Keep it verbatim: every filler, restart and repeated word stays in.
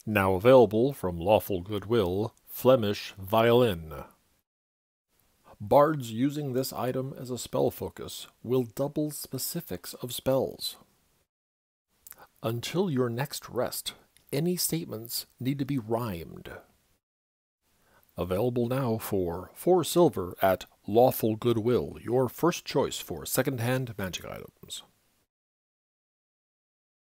Now available from Lawful Goodwill, Flemish Violin. Bards using this item as a spell focus will double specifics of spells. Until your next rest, any statements need to be rhymed. Available now for four silver at Lawful Goodwill, your first choice for second-hand magic items.